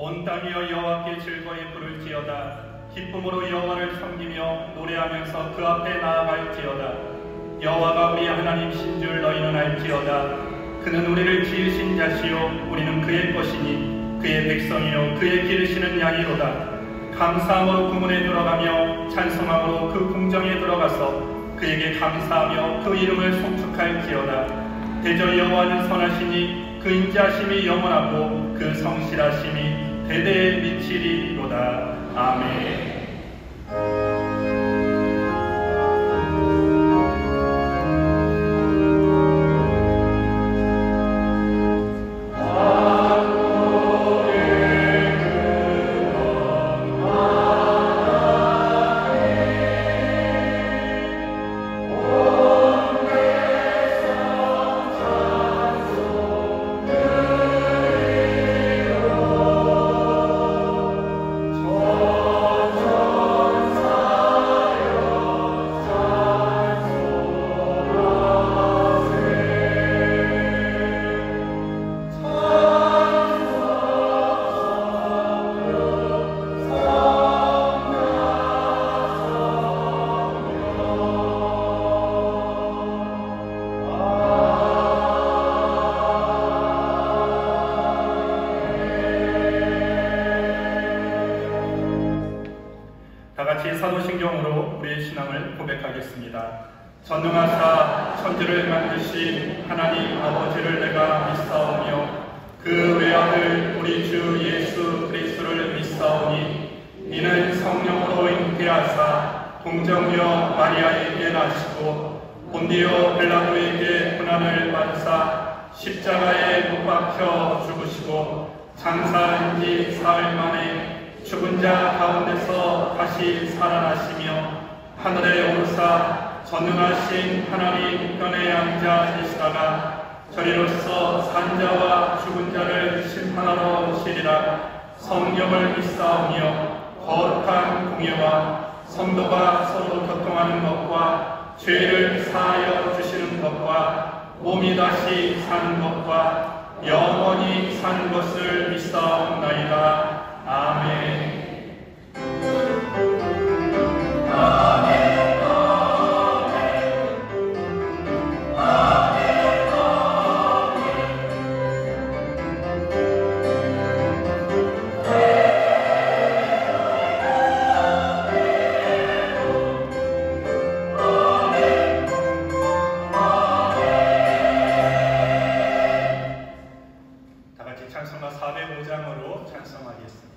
온 땅이여 여호와께 즐거이 부를지어다. 기쁨으로 여호와를 섬기며 노래하면서 그 앞에 나아갈지어다. 여호와가 우리 하나님신 줄 너희는 알지어다. 그는 우리를 지으신 자시요 우리는 그의 것이니 그의 백성이요 그의 기르시는 양이로다. 감사함으로 그 문에 들어가며 찬송함으로 그 궁정에 들어가서 그에게 감사하며 그 이름을 송축할지어다. 대저 여호와는 선하시니 그 인자심이 영원하고 그 성실하심이 대대에 미치리로다. 아멘. 사도신경으로 우리의 신앙을 고백하겠습니다. 전능하사 천지를 만드신 하나님 아버지를 내가 믿사오며 그 외아들 우리 주 예수 그리스도를 믿사오니 이는 성령으로 잉태하사 동정녀 마리아에게 나시고 본디오 빌라도에게 고난을 받으사 십자가에 못 박혀 죽으시고 장사한 지 사흘 만에 죽은 자 가운데서 다시 살아나시며 하늘에 오르사 전능하신 하나님 우편에 앉아 계시다가 저리로서 산자와 죽은 자를 심판하러 오시리라. 성령을 믿사오며 거룩한 공예와 성도가 서로 교통하는 것과 죄를 사하여 주시는 것과 몸이 다시 사는 것과 영원히 사는 것을 믿사옵나이다. 아멘. 찬송가 405장으로 찬송하겠습니다.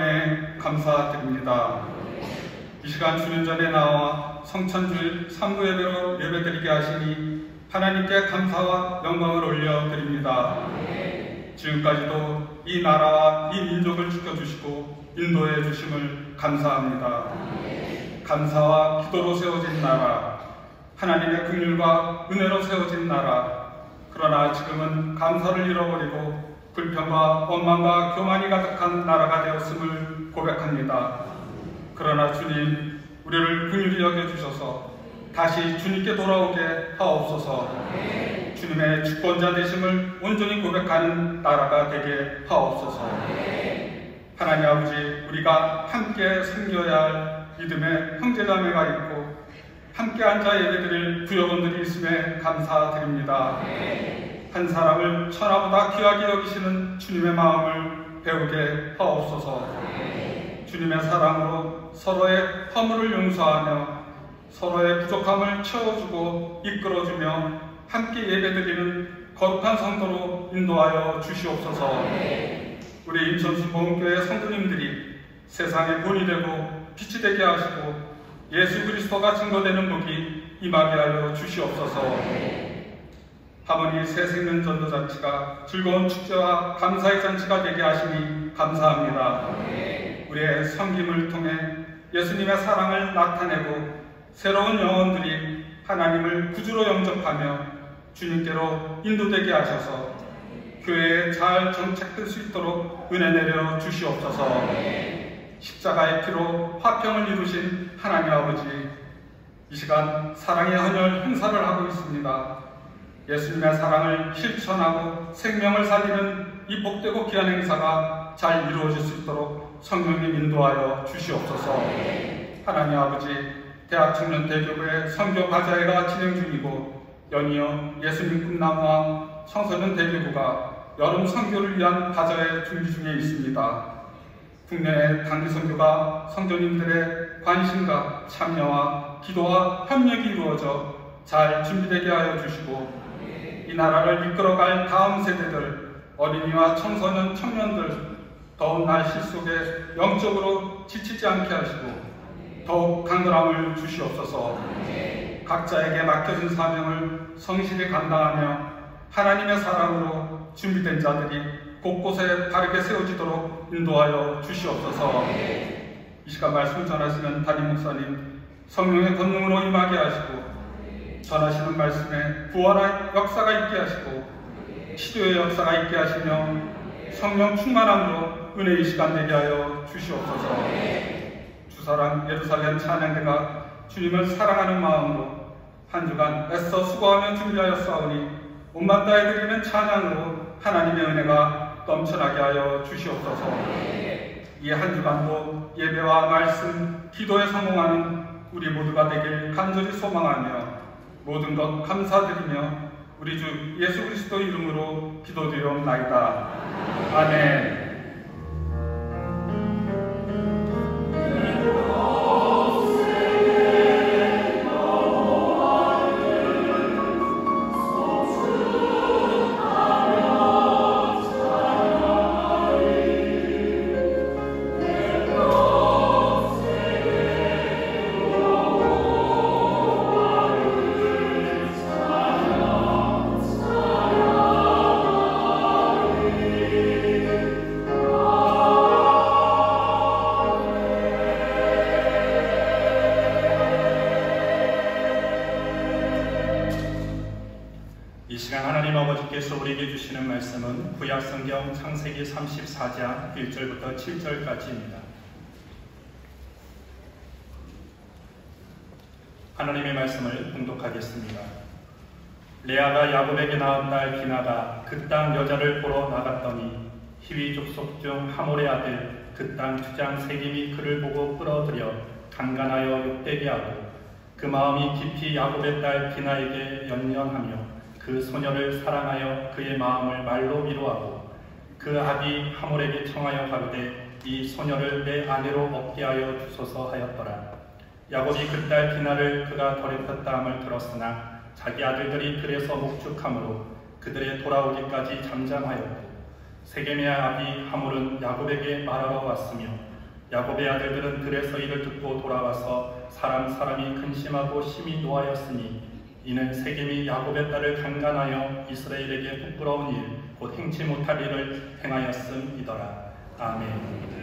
은혜 감사드립니다. 이 시간 주님 전에 나와 성천주일 3부 예배로 예배드리게 하시니 하나님께 감사와 영광을 올려드립니다. 지금까지도 이 나라와 이 민족을 지켜주시고 인도해 주심을 감사합니다. 감사와 기도로 세워진 나라, 하나님의 긍휼과 은혜로 세워진 나라, 그러나 지금은 감사를 잃어버리고 불평과 원망과 교만이 가득한 나라가 되었음을 고백합니다. 그러나 주님, 우리를 긍휼히 여겨주셔서 다시 주님께 돌아오게 하옵소서. 주님의 주권자 되심을 온전히 고백하는 나라가 되게 하옵소서. 하나님 아버지, 우리가 함께 섬겨야 할 믿음의 형제자매가 있고 함께 앉아 예배드릴 부여원들이 있음에 감사드립니다. 한 사람을 천하보다 귀하게 여기시는 주님의 마음을 배우게 하옵소서. 주님의 사랑으로 서로의 허물을 용서하며 서로의 부족함을 채워주고 이끌어주며 함께 예배드리는 거룩한 성도로 인도하여 주시옵소서. 우리 인천순복음교회 성도님들이 세상의 본이 되고 빛이 되게 하시고 예수 그리스도가 증거되는 복이 임하게 하여 주시옵소서. 하모니 새생명 전도잔치가 즐거운 축제와 감사의 잔치가 되게 하시니 감사합니다. 우리의 섬김을 통해 예수님의 사랑을 나타내고 새로운 영혼들이 하나님을 구주로 영접하며 주님께로 인도되게 하셔서 교회에 잘 정착될 수 있도록 은혜 내려 주시옵소서. 십자가의 피로 화평을 이루신 하나님 아버지, 이 시간 사랑의 헌혈 행사를 하고 있습니다. 예수님의 사랑을 실천하고 생명을 살리는 이 복되고 귀한 행사가 잘 이루어질 수 있도록 성령님 인도하여 주시옵소서. 하나님 아버지, 대학 청년 대교부의 선교 과제가 진행 중이고 연이어 예수님 꿈나무와 청소년 대교부가 여름 선교를 위한 과제의 준비 중에 있습니다. 국내의 단기 선교가 성도님들의 관심과 참여와 기도와 협력이 이루어져 잘 준비되게 하여 주시고 이 나라를 이끌어갈 다음 세대들, 어린이와 청소년, 청년들 더운 날씨 속에 영적으로 지치지 않게 하시고 더욱 강건함을 주시옵소서. 각자에게 맡겨진 사명을 성실히 감당하며 하나님의 사랑으로 준비된 자들이 곳곳에 바르게 세워지도록 인도하여 주시옵소서. 이 시간 말씀 전하시는 담임 목사님 성령의 권능으로 임하게 하시고 전하시는 말씀에 부활의 역사가 있게 하시고 치료의 역사가 있게 하시며 성령 충만함으로 은혜의 시간 되게 하여 주시옵소서. 주사랑 예루살렘 찬양대가 주님을 사랑하는 마음으로 한 주간 애써 수고하며 준비하여 싸우니 온만 다해 드리는 찬양으로 하나님의 은혜가 넘쳐나게 하여 주시옵소서. 이 한 주간도 예배와 말씀, 기도에 성공하는 우리 모두가 되길 간절히 소망하며 모든 것 감사드리며 우리 주 예수 그리스도 이름으로 기도드리옵나이다. 아멘. 우리에게 주시는 말씀은 구약성경 창세기 34장 1절부터 7절까지입니다. 하나님의 말씀을 봉독하겠습니다. 레아가 야곱에게 낳은 딸 디나가 그 땅 여자를 보러 나갔더니 히위 족속 중 하몰의 아들 그 땅 주장 세김이 그를 보고 끌어들여 강간하여 욕되게 하고 그 마음이 깊이 야곱의 딸 디나에게 연연하며 그 소녀를 사랑하여 그의 마음을 말로 위로하고 그 아비 하몰에게 청하여 가로되 이 소녀를 내 아내로 얻게 하여 주소서 하였더라. 야곱이 그 딸 디나를 그가 더럽혔다 함을 들었으나 자기 아들들이 들에서 목축함으로 그들의 돌아오기까지 잠잠하였고 세겜의 아비 하몰은 야곱에게 말하러 왔으며 야곱의 아들들은 들에서 이를 듣고 돌아와서 사람이 근심하고 심히 노하였으니 이는 세겜이 야곱의 딸을 강간하여 이스라엘에게 부끄러운 일, 곧 행치 못할 일을 행하였음이더라. 아멘.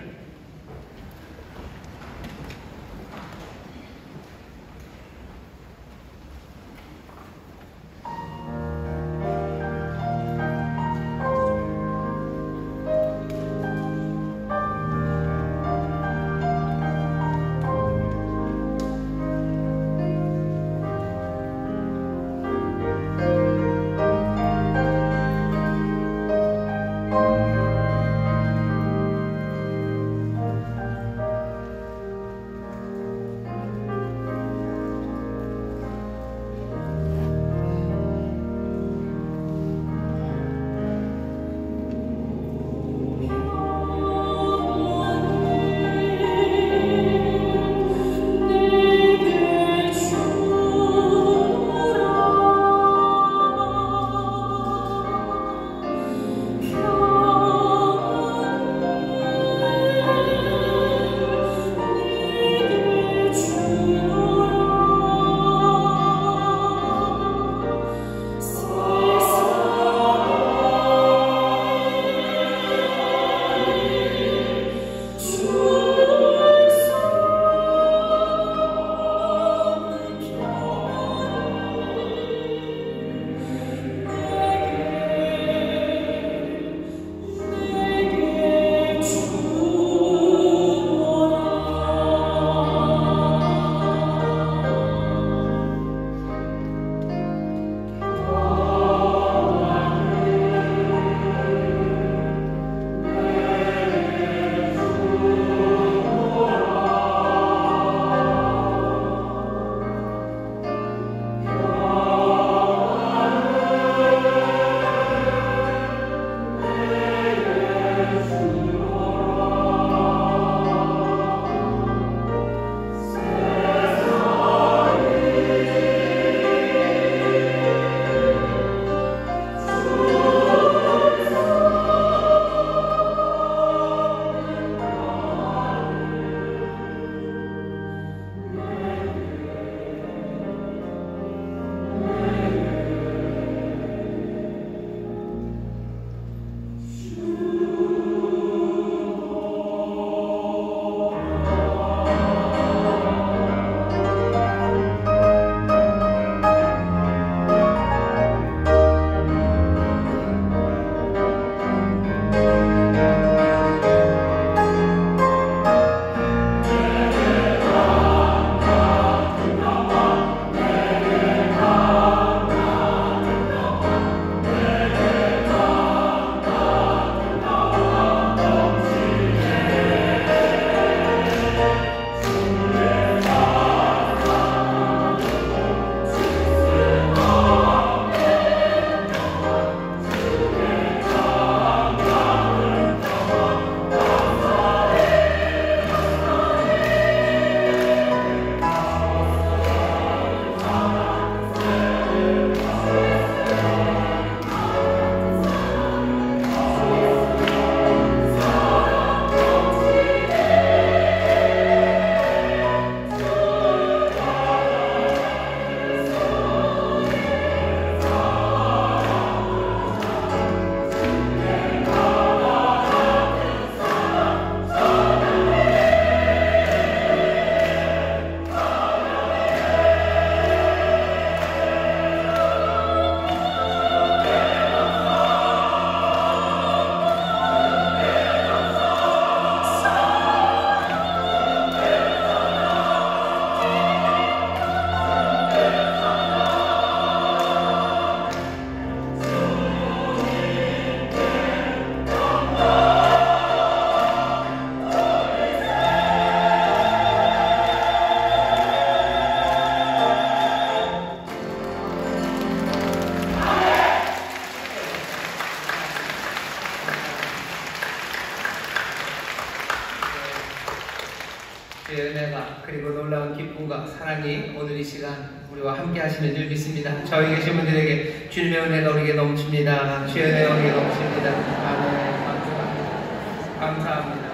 주의 은혜가 그리고 놀라운 기쁨과 사랑이 오늘 이 시간 우리와 함께 하시는 줄 믿습니다. 저희 계신 분들에게 주님의 은혜가 우리에게 넘칩니다. 주의 은혜가 우리에게 넘칩니다. 아멘. 감사합니다. 감사합니다.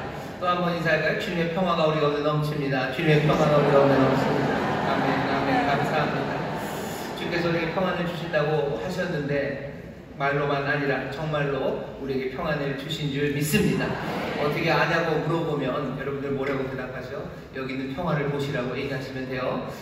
또 한 번 인사할까요? 주님의 평화가 우리 가운데 넘칩니다. 주님의 평화가 우리 가운데 넘칩니다. 아멘, 아멘. 감사합니다. 주께서 우리에게 평안을 주신다고 하셨는데 말로만 아니라 정말로 우리에게 평안을 주신 줄 믿습니다. 어떻게 아냐고 물어보면 여러분들 뭐라고 대답하죠? 여기 있는 평화를 보시라고 얘기하시면 돼요.